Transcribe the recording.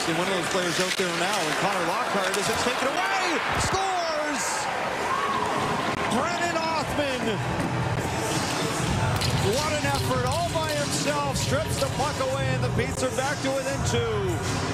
actually one of those players out there now. And Connor Lockhart, as it's taken away, scores! Brennan Othmann. What an effort all by himself. Strips the puck away and the Petes are back to within 2.